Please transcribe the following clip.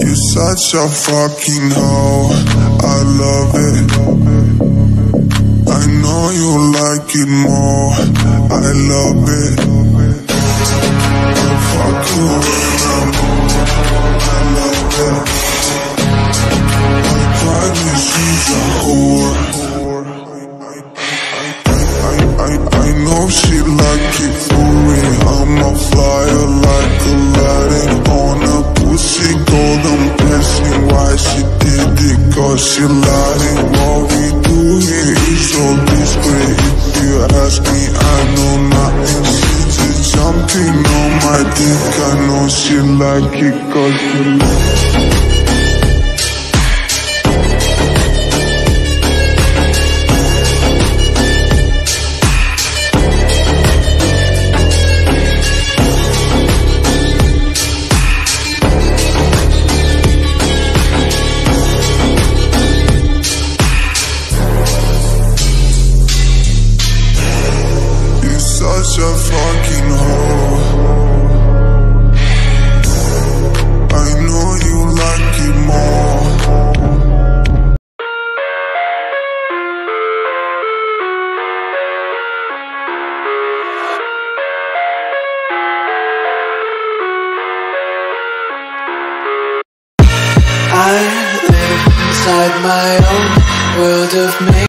You're such a fucking hoe, I love it. I know you like it more, I love it. I fuck you when I'm on, I love it. I cried when she's a whore. I know she like it for me. I'm a flyer like Aladdin on a pussy golden blessing. Why she did it? Cause she lied. What we do here is so discreet. If you ask me, I know nothing. She just jumping on my dick. I know she like it cause she lied. Such a fucking hoe. I know you like it more. I live inside my own world of